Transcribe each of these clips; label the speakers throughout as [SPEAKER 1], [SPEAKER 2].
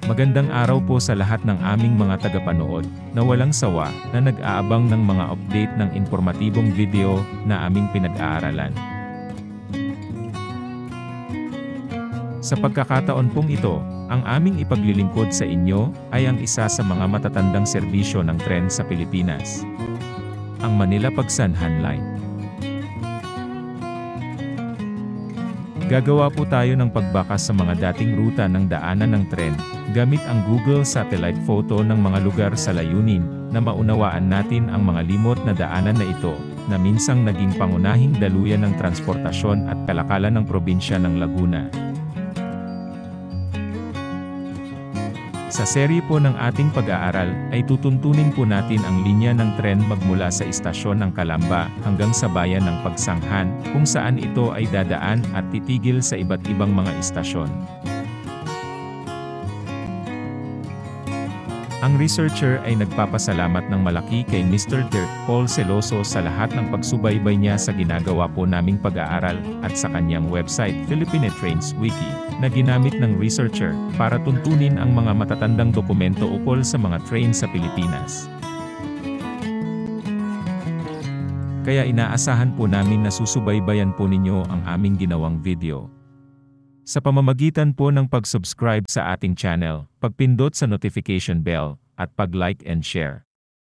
[SPEAKER 1] Magandang araw po sa lahat ng aming mga tagapanood, na walang sawa, na nag-aabang ng mga update ng impormatibong video, na aming pinag-aaralan. Sa pagkakataon pong ito, ang aming ipaglilingkod sa inyo, ay ang isa sa mga matatandang serbisyo ng tren sa Pilipinas. Ang Manila Pagsanhan Line. Gagawa po tayo ng pagbakas sa mga dating ruta ng daanan ng tren, gamit ang Google Satellite Photo ng mga lugar sa layunin, na maunawaan natin ang mga limot na daanan na ito, na minsang naging pangunahing daluyan ng transportasyon at kalakalan ng probinsya ng Laguna. Sa serye po ng ating pag-aaral, ay tutuntunin po natin ang linya ng tren magmula sa istasyon ng Calamba hanggang sa bayan ng Pagsanghan, kung saan ito ay dadaan at titigil sa iba't ibang mga istasyon. Ang researcher ay nagpapasalamat ng malaki kay Mr. Dirk Paul Celoso sa lahat ng pagsubaybay niya sa ginagawa po naming pag-aaral, at sa kanyang website Philippine Trains Wiki, na ginamit ng researcher, para tuntunin ang mga matatandang dokumento ukol sa mga train sa Pilipinas. Kaya inaasahan po namin na susubaybayan po ninyo ang aming ginawang video. Sa pamamagitan po ng pag-subscribe sa ating channel, pagpindot sa notification bell, at pag-like and share.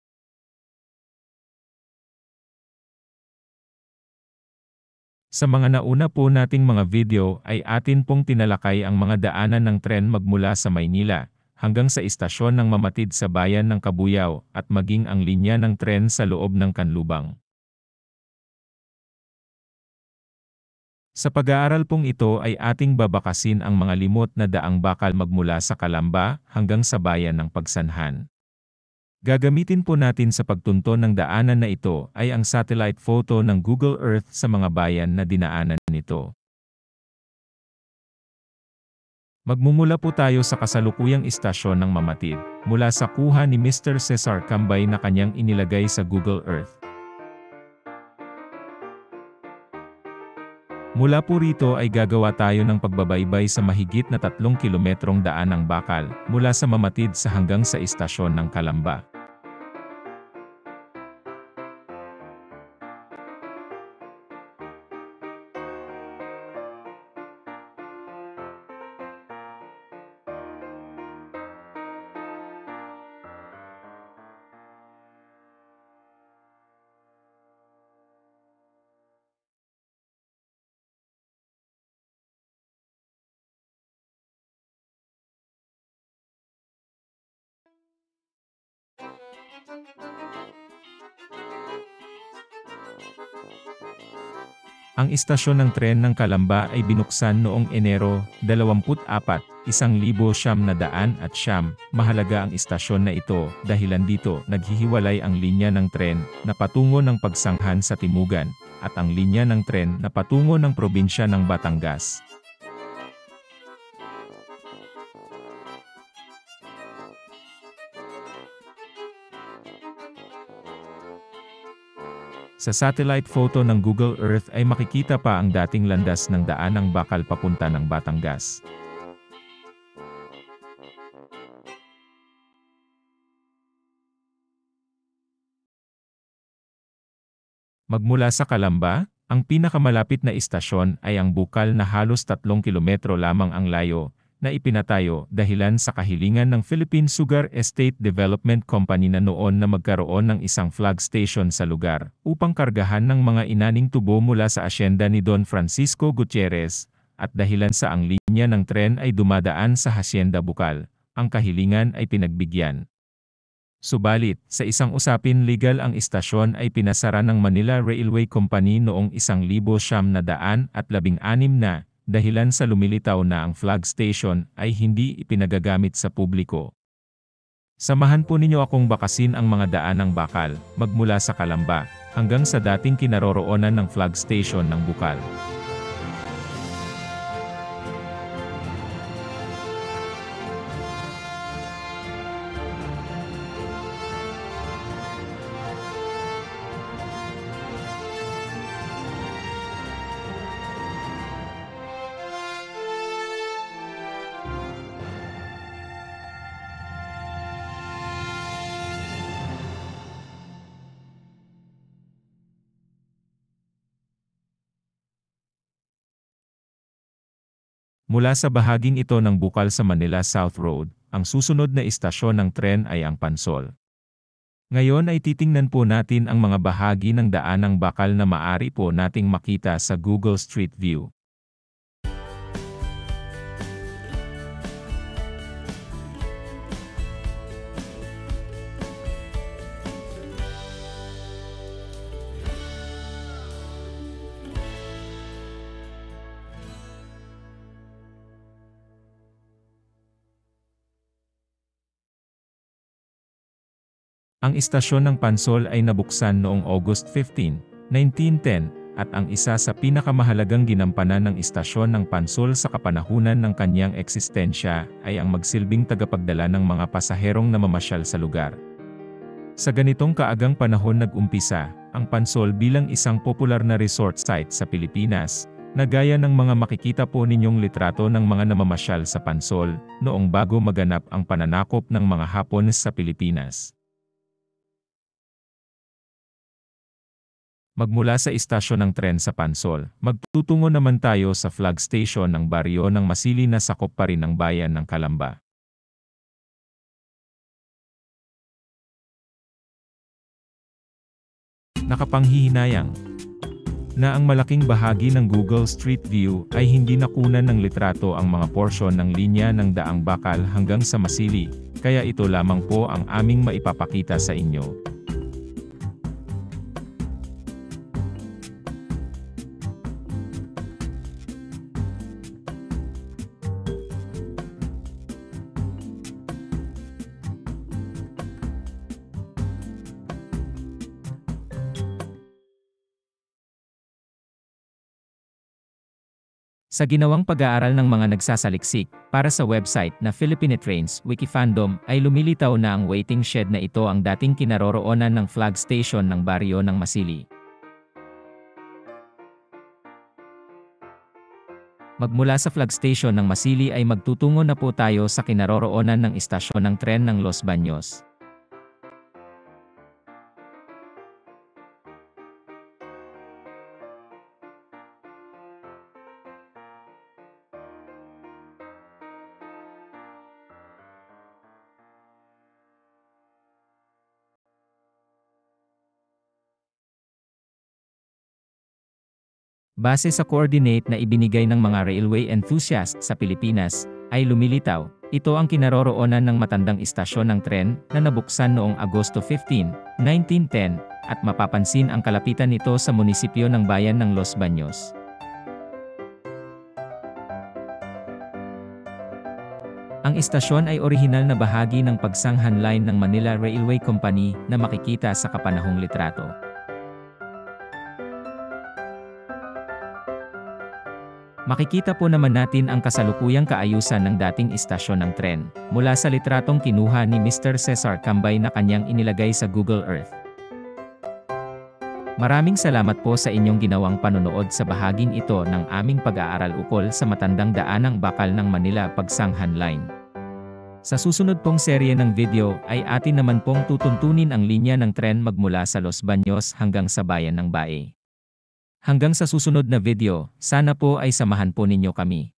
[SPEAKER 1] Sa mga nauna po nating mga video ay atin pong tinalakay ang mga daanan ng tren magmula sa Maynila, hanggang sa istasyon ng Mamatid sa bayan ng Kabuyao, at maging ang linya ng tren sa loob ng Kanlubang. Sa pag-aaral pong ito ay ating babakasin ang mga limot na daang bakal magmula sa Calamba hanggang sa bayan ng Pagsanhan. Gagamitin po natin sa pagtunton ng daanan na ito ay ang satellite photo ng Google Earth sa mga bayan na dinaanan nito. Magmumula po tayo sa kasalukuyang istasyon ng Mamatid, mula sa kuha ni Mr. Cesar Cambay na kanyang inilagay sa Google Earth. Mula po rito ay gagawa tayo ng pagbabaybay sa mahigit na 3 kilometrong daanang bakal, mula sa Mamatid sa hanggang sa istasyon ng Calamba. Ang istasyon ng tren ng Calamba ay binuksan noong Enero 24, 1909. Mahalaga ang istasyon na ito, dahilan dito naghihiwalay ang linya ng tren na patungo ng Pagsanghan sa Timugan, at ang linya ng tren na patungo ng probinsya ng Batangas. Sa satellite photo ng Google Earth ay makikita pa ang dating landas ng daanang bakal papunta ng Batangas. Magmula sa Calamba, ang pinakamalapit na istasyon ay ang Bukal na halos 3 kilometro lamang ang layo, na ipinatayo dahilan sa kahilingan ng Philippine Sugar Estate Development Company na noon na magkaroon ng isang flag station sa lugar, upang kargahan ng mga inaning tubo mula sa asyenda ni Don Francisco Gutierrez, at dahilan sa ang linya ng tren ay dumadaan sa Hacienda Bukal, ang kahilingan ay pinagbigyan. Subalit, sa isang usapin legal ang istasyon ay pinasara ng Manila Railway Company noong 1916 na, dahilan sa lumilitaw na ang flag station ay hindi ipinagagamit sa publiko. Samahan po ninyo akong bakasin ang mga daanang bakal, magmula sa Calamba, hanggang sa dating kinaroroonan ng flag station ng Bukal. Mula sa bahaging ito ng bukal sa Manila South Road, ang susunod na istasyon ng tren ay ang Pansol. Ngayon ay titingnan po natin ang mga bahagi ng daanang bakal na maari po nating makita sa Google Street View. Ang istasyon ng Pansol ay nabuksan noong August 15, 1910, at ang isa sa pinakamahalagang ginampanan ng istasyon ng Pansol sa kapanahunan ng kanyang eksistensya ay ang magsilbing tagapagdala ng mga pasaherong namamasyal sa lugar. Sa ganitong kaagang panahon nag-umpisa, ang Pansol bilang isang popular na resort site sa Pilipinas, na gaya ng mga makikita po ninyong litrato ng mga namamasyal sa Pansol, noong bago maganap ang pananakop ng mga Hapon sa Pilipinas. Magmula sa istasyon ng tren sa Pansol, magtutungo naman tayo sa flag station ng baryo ng Masili na sakop pa rin ng bayan ng Calamba. Nakapanghihinayang na ang malaking bahagi ng Google Street View ay hindi nakunan ng litrato ang mga porsyon ng linya ng daang bakal hanggang sa Masili, kaya ito lamang po ang aming maipapakita sa inyo. Sa ginawang pag-aaral ng mga nagsasaliksik, para sa website na Philippine Trains Wikifandom, ay lumilitaw na ang waiting shed na ito ang dating kinaroroonan ng flag station ng baryo ng Masili. Magmula sa flag station ng Masili ay magtutungo na po tayo sa kinaroroonan ng istasyon ng tren ng Los Baños. Base sa coordinate na ibinigay ng mga railway enthusiasts sa Pilipinas, ay lumilitaw, ito ang kinaroroonan ng matandang istasyon ng tren na nabuksan noong Agosto 15, 1910, at mapapansin ang kalapitan nito sa munisipyo ng bayan ng Los Baños. Ang istasyon ay orihinal na bahagi ng pagsanghan line ng Manila Railway Company na makikita sa kapanahong litrato. Makikita po naman natin ang kasalukuyang kaayusan ng dating istasyon ng tren, mula sa litratong kinuha ni Mr. Cesar Cambay na kanyang inilagay sa Google Earth. Maraming salamat po sa inyong ginawang panonood sa bahaging ito ng aming pag-aaral ukol sa matandang daanang bakal ng Manila Pagsanghan Line. Sa susunod pong serye ng video ay atin naman pong tutuntunin ang linya ng tren magmula sa Los Baños hanggang sa bayan ng Bae. Hanggang sa susunod na video, sana po ay samahan po ninyo kami.